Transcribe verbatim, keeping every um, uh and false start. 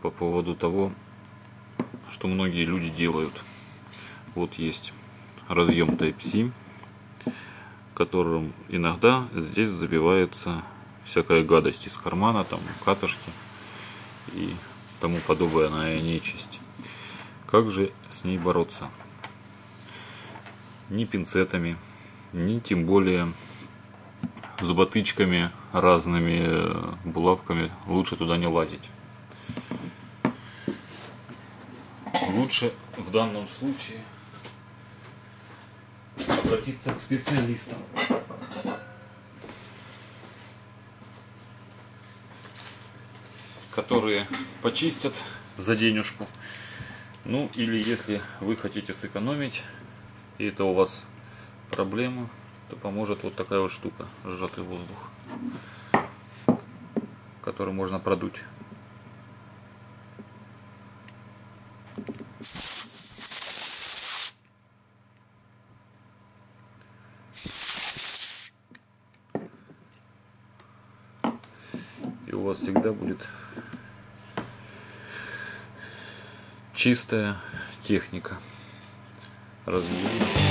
по поводу того, что многие люди делают. Вот есть разъем Type-C, которым иногда здесь забивается всякая гадость из кармана, там катышки и тому подобная нечисть. Как же с ней бороться? Ни пинцетами, ни тем более зуботычками, разными булавками лучше туда не лазить. Лучше в данном случае обратиться к специалистам, которые почистят за денежку. Ну или если вы хотите сэкономить, и это у вас проблема, то поможет вот такая вот штука, сжатый воздух, который можно продуть. И у вас всегда будет чистая техника разъема.